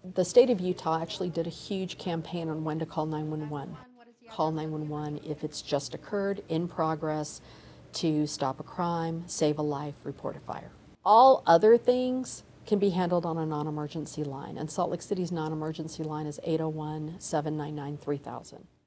The state of Utah actually did a huge campaign on when to call 911. Call 911 if it's just occurred, in progress, to stop a crime, save a life, report a fire. All other things can be handled on a non-emergency line, and Salt Lake City's non-emergency line is 801-799-3000.